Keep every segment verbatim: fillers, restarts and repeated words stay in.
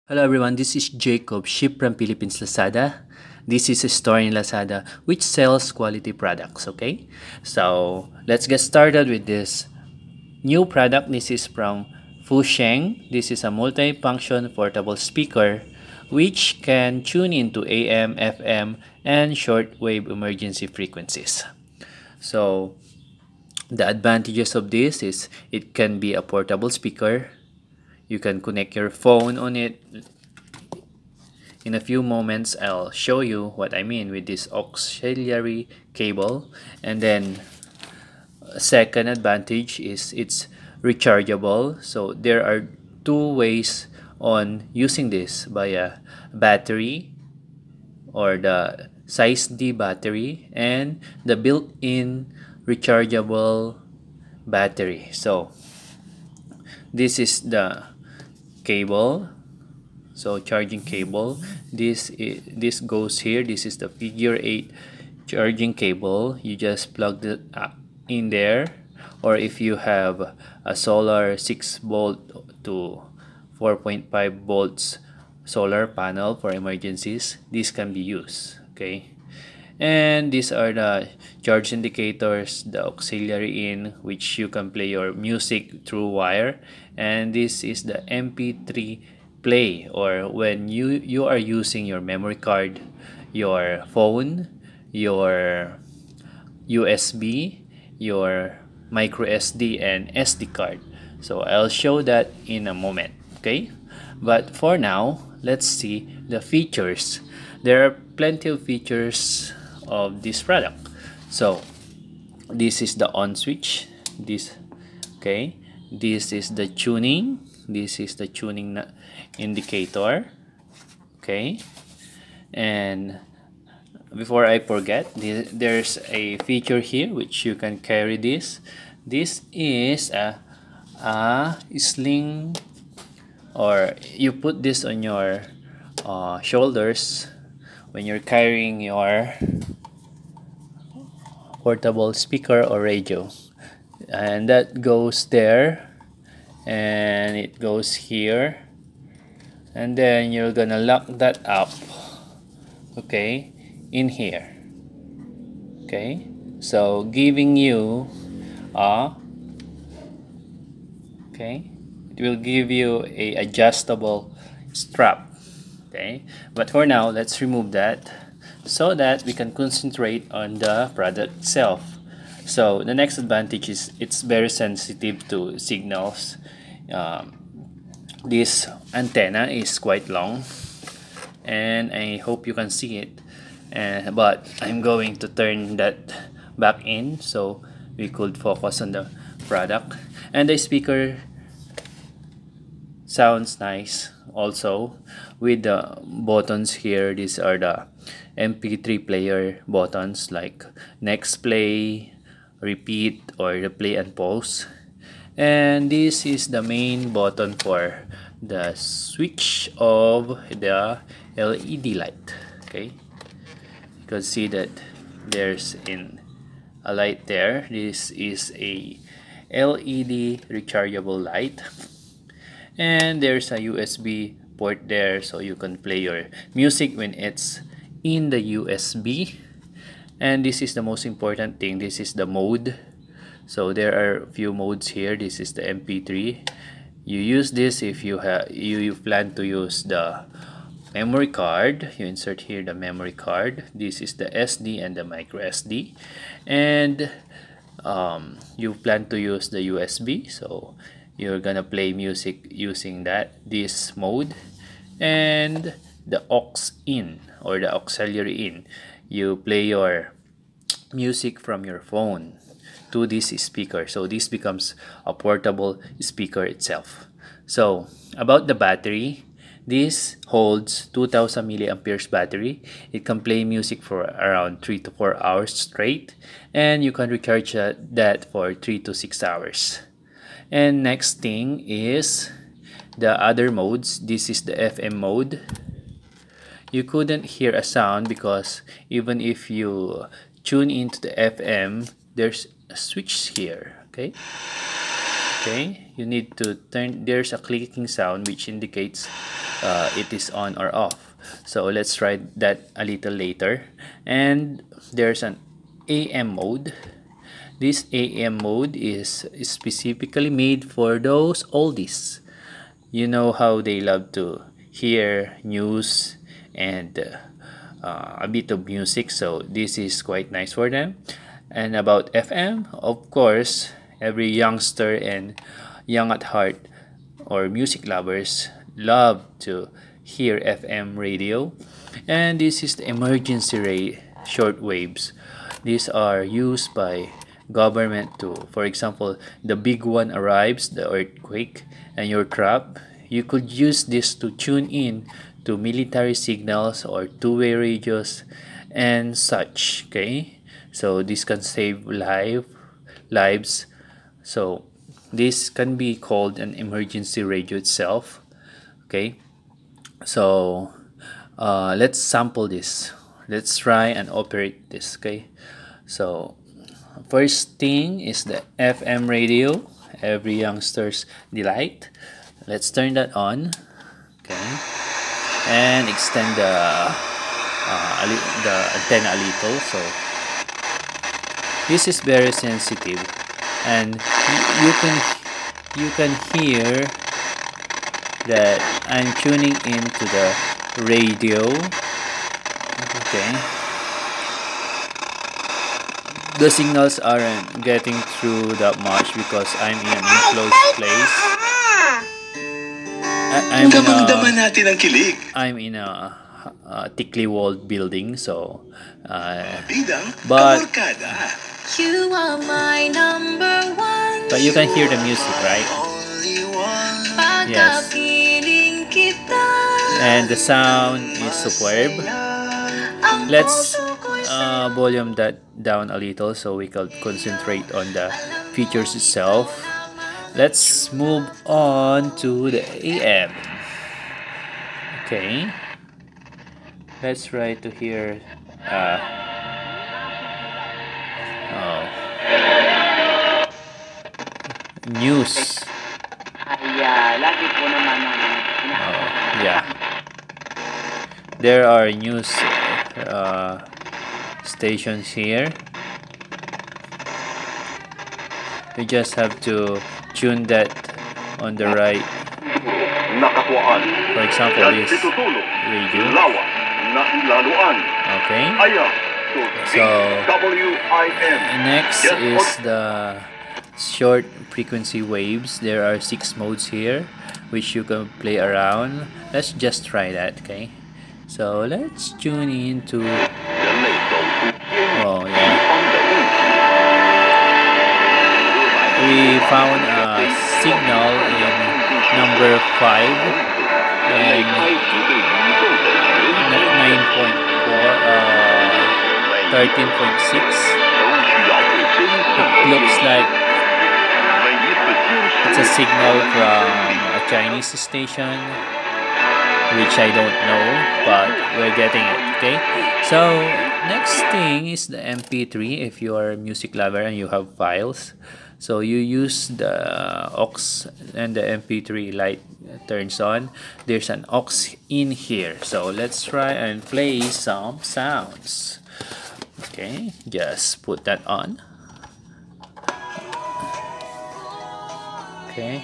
Hello everyone, this is Jacob, Ship from Philippines Lazada. This is a store in Lazada which sells quality products, okay? So let's get started with this new product. This is from Fusheng. This is a multi-function portable speaker which can tune into A M, F M, and shortwave emergency frequencies. So the advantages of this is it can be a portable speaker. You can connect your phone on it. In a few moments, I'll show you what I mean with this auxiliary cable. And then a second advantage is it's rechargeable. So there are two ways on using this: via battery or the size D battery and the built-in rechargeable battery. So this is the cable, so charging cable. This is, this goes here. This is the figure eight charging cable. You just plug it in there, or if you have a solar six volt to four point five volts solar panel for emergencies, this can be used, okay? And these are the charge indicators, the auxiliary in, which you can play your music through wire. And this is the M P three play, or when you you are using your memory card, your phone, your U S B, your micro S D, and S D card. So I'll show that in a moment, okay? But for now, let's see the features. There are plenty of features of this product. So this is the on switch. This, okay, this is the tuning. This is the tuning indicator, okay? And before I forget, this, there's a feature here which you can carry this. This is a, a sling, or you put this on your uh, shoulders when you're carrying your portable speaker or radio, and that goes there, and it goes here, and then you're gonna lock that up, okay, in here, okay? So giving you a, okay, it will give you a adjustable strap, okay? But for now, let's remove that so that we can concentrate on the product itself. So the next advantage is it's very sensitive to signals. Um, this antenna is quite long, and I hope you can see it, uh, but I'm going to turn that back in so we could focus on the product. And the speaker sounds nice also with the buttons here. These are the M P three player buttons, like next play, repeat, or the play and pause. And this is the main button for the switch of the L E D light, okay? You can see that there's in a light there. This is a L E D rechargeable light, and there's a U S B port there, so you can play your music when it's in the U S B. And this is the most important thing. This is the mode. So there are a few modes here. This is the M P three. You use this if you have you, you plan to use the memory card. You insert here the memory card. This is the S D and the micro S D, and um, you plan to use the U S B, so you're gonna play music using that this mode. And the aux in, or the auxiliary in, you play your music from your phone to this speaker, so this becomes a portable speaker itself. So about the battery, this holds two thousand milliamperes battery. It can play music for around three to four hours straight, and you can recharge that for three to six hours. And next thing is the other modes. This is the F M mode. You couldn't hear a sound because even if you tune into the F M, there's a switch here, okay? Okay, you need to turn, there's a clicking sound which indicates uh, it is on or off. So let's try that a little later. And there's an A M mode. This A M mode is specifically made for those oldies. You know how they love to hear news and uh, uh, a bit of music, so this is quite nice for them. And about F M, of course, every youngster and young at heart or music lovers love to hear F M radio. And this is the emergency ray short waves. These are used by government to, for example, the big one arrives, the earthquake, and you're trapped. You could use this to tune in to military signals or two-way radios and such. Okay, so this can save life lives. So this can be called an emergency radio itself. Okay, so uh, let's sample this. Let's try and operate this. Okay, so first thing is the F M radio, every youngster's delight. Let's turn that on. Okay, and extend the uh, the antenna a little. So this is very sensitive, and you can you can hear that I'm tuning into the radio. Okay, the signals aren't getting through that much because I'm in an enclosed place. I, I'm, in a, I'm in a, a thickly walled building, so uh, but you are my number one. But you can hear the music, right? Yes. And the sound is superb. Let's uh, volume that down a little so we can concentrate on the features itself. Let's move on to the A M. Okay. Let's try to hear uh, oh, news. Oh, yeah. There are news uh, stations here. We just have to tune that on the right. For example, this radio. Okay. So next is the short frequency waves. There are six modes here which you can play around. Let's just try that. Okay, so let's tune in to oh yeah we found a signal in number five and nine point four, uh, thirteen point six. It looks like it's a signal from a Chinese station, which I don't know, but we're getting it. Okay, so next thing is the M P three. If you are a music lover and you have files, so you use the aux and the M P three light turns on. There's an aux in here, so let's try and play some sounds. Okay, just put that on. Okay.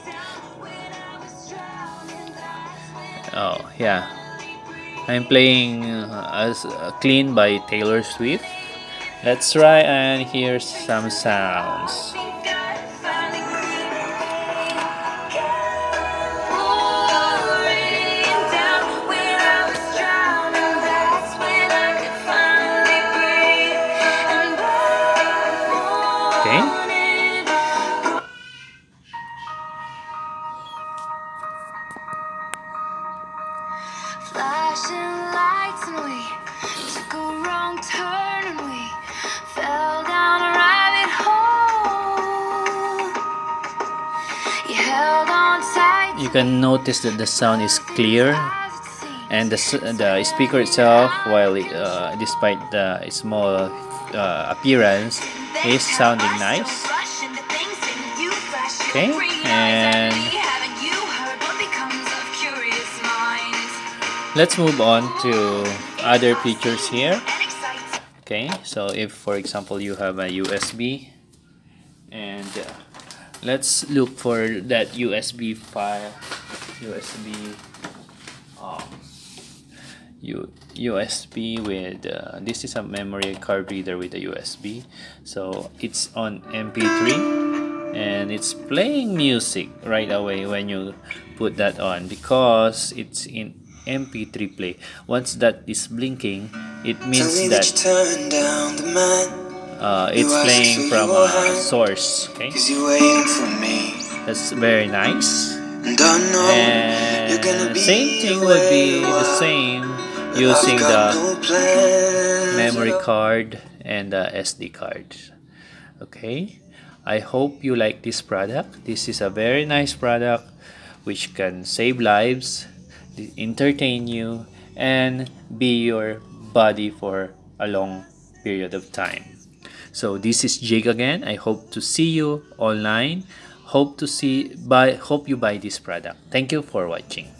Oh yeah, I'm playing uh, as uh, Clean by Taylor Swift. Let's try and hear some sounds. Okay. Flashing lights and we took a wrong turn and we fell down a rabbit hole. You held on tight. You can notice that the sound is clear, and the the speaker itself, while it, uh, despite the small uh, appearance, is sounding nice. Okay, and let's move on to other features here. Okay, so if for example you have a U S B, and uh, let's look for that U S B file, U S B um, U, USB with uh, this is a memory card reader with a U S B, so it's on M P three and it's playing music right away when you put that on, because it's in M P three play. Once that is blinking, it means that uh, it's playing from a source. Okay, that's very nice. And same thing would be the same using the memory card and the S D card. Okay, I hope you like this product. This is a very nice product which can save lives, entertain you, and be your buddy for a long period of time. So this is Jake again. I hope to see you online. Hope to see buy hope you buy this product. Thank you for watching.